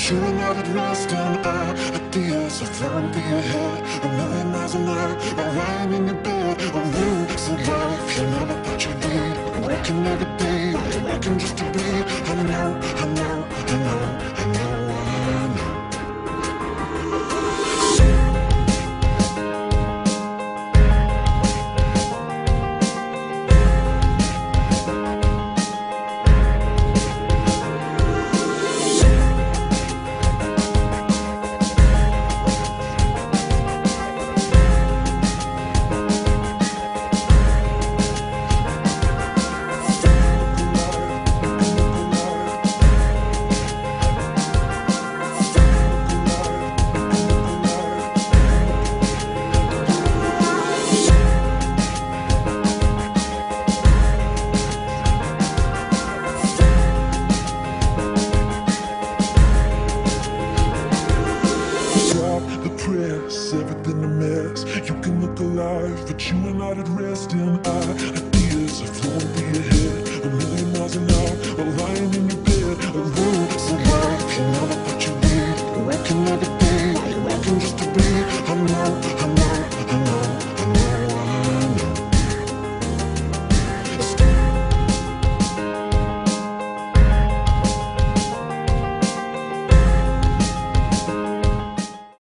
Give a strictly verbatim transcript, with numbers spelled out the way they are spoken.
but you are not at rest. And I, ideas are flying through your head a million miles an hour, while lying in your bed. A moves of life you never thought you'd need, working every day, working just to be. I know, I know, I know, I know, I know. Everything a mess. You can look alive, but you are not at rest. And I